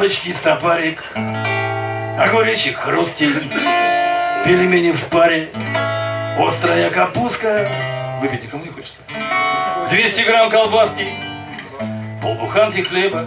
Водочки стопарик, огуречек хрустель, пельмени в паре, острая капустка. Выпить никому не хочется. 200 грамм колбаски, полбуханки хлеба,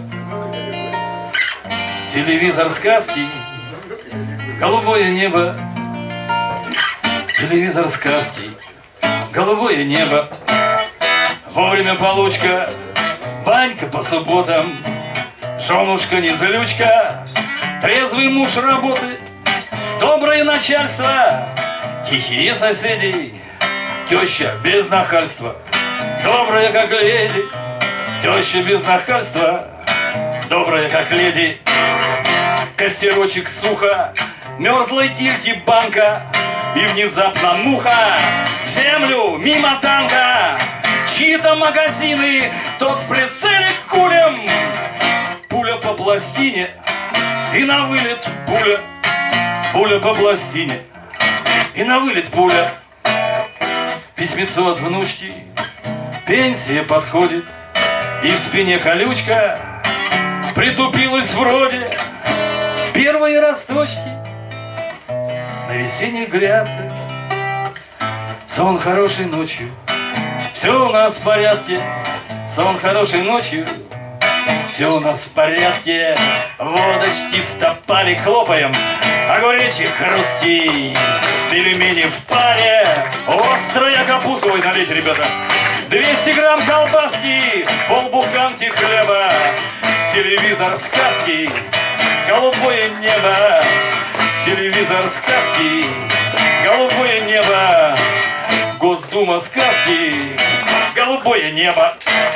телевизор сказки, голубое небо. Телевизор сказки, голубое небо. Вовремя получка, банька по субботам, женушка не злючка, трезвый муж работы, доброе начальство, тихие соседи, теща без нахальства, добрая как леди, теща без нахальства, добрая как леди. Костерочек сухо, мерзлой тильки банка, и внезапно муха в землю мимо танка. Чьи-то магазины, тот в прицеле кулем, пуля по пластине и на вылет пуля, пуля по пластине и на вылет пуля. Письмецо от внучки, пенсия подходит, и в спине колючка, притупилась вроде первые росточки на весенних грядках. Сон хорошей ночью, все у нас в порядке. Сон хорошей ночью, все у нас в порядке. Водочки стопарик хлопаем, огуречек хрусти, пельмени в паре, острая капуста. Ой, налейте, ребята. 200 грамм колбаски, полбуханки хлеба, телевизор сказки, голубое небо. Телевизор сказки, голубое небо. Госдума сказки, голубое небо.